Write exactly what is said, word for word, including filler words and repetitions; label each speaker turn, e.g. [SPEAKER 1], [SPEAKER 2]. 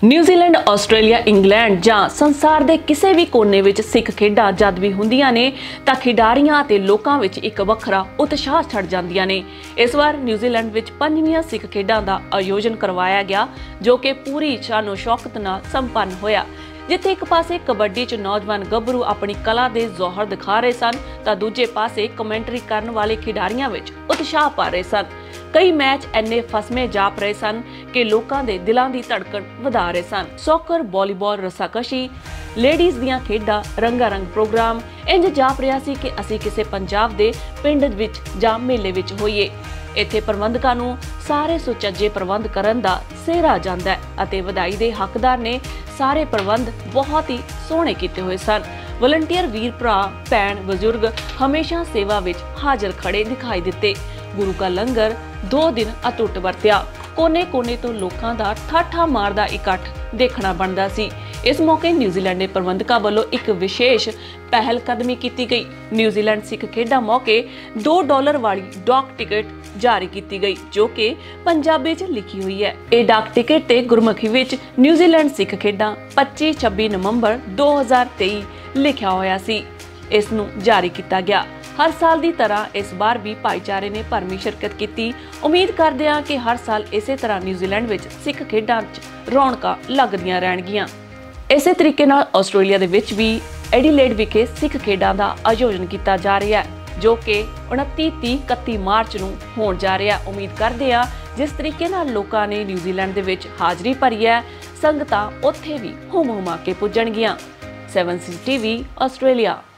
[SPEAKER 1] New Zealand, Australia, England ਜਾਂ ਸੰਸਾਰ ਦੇ ਕਿਸੇ ਵੀ ਕੋਨੇ ਵਿੱਚ ਸਿੱਖ ਖੇਡਾਂ ਜਦ ਵੀ ਹੁੰਦੀਆਂ ਨੇ ਤਾਂ ਖਿਡਾਰੀਆਂ ਅਤੇ ਲੋਕਾਂ ਵਿੱਚ ਇੱਕ ਵੱਖਰਾ ਉਤਸ਼ਾਹ ਛੱਡ ਜਾਂਦੀਆਂ ਨੇ। ਇਸ ਵਾਰ ਨਿਊਜ਼ੀਲੈਂਡ ਵਿੱਚ ਪੰਜਵੀਆਂ ਸਿੱਖ ਖੇਡਾਂ ਦਾ ਆਯੋਜਨ ਕਰਵਾਇਆ ਗਿਆ, ਜੋ ਕਿ ਪੂਰੀ ਸ਼ਾਨੋ ਸ਼ੌਕਤ ਨਾਲ ਸੰਪੰਨ ਹੋਇਆ। जिथे एक पासे कबड्डी च नौजवान गभरू अपनी कला के जौहर दिखा रहे सन तो दूजे पासे कमेंटरी करने वाले खिडारियों में उत्साह पा रहे सन। कई मैच इन्ने फसमे जाप रहे सन कि लोगों के दिलों की धड़कन वधा रहे सन। सॉकर, वॉलीबॉल, रस्साकशी, लेडीज़ दियां खेडां, रंगारंग प्रोग्राम इंज जाप रहा सी कि असी किसी पंजाब के पिंड विच जां मेले विच होईए। इत्थे प्रबंधकां नूं सारे सुचज्जे प्रबंध करन दा सिहरा जांदा है अते वधाई दे हकदार ने सारे प्रबंध बहुत ही सोहणे कीते हुए सन। वलंटियर वीर भरा, भैन, बजुर्ग हमेशा सेवा विच हाजिर खड़े दिखाई दिते। गुरु का लंगर दो दिन अटुट वरत्या। कोने कोने तो लोकां दा ठाठा मारदा इकट्ठ देखना बनदा सी। इस मौके न्यूजीलैंड के प्रबंधकों वालों एक विशेष पहल कदमी की गई। न्यूजीलैंड सिख खेडा मौके दो डॉलर वाली डाक टिकट जारी की गई, जो कि पंजाबी च लिखी हुई है। यह डाक टिकट ते गुरमुखी विच न्यूजीलैंड सिख खेडा पच्चीस छब्बी नवंबर दो हज़ार तेई लिखा होया सी। इस नूं जारी किया गया। हर साल की तरह इस बार भी भाईचारे ने भरमी शिरकत की। उम्मीद करते हैं कि हर साल इस तरह न्यूजीलैंड विच सिख खेडां च रौनकां लगदियां रहणगीਆਂ। इस तरीके नाल आस्ट्रेलिया दे विच भी एडिलेड विखे सिख खेडां दा आयोजन किया जा रहा है, जो कि उनती तीह इकत्ती मार्च नूं होण जा रहा है। उम्मीद करते हैं जिस तरीके नाल लोकां ने न्यूजीलैंड दे विच हाज़री भरी है, संगतां उत्थे भी हुम हुमा के पुजणगीਆਂ। Seven C TV Australia.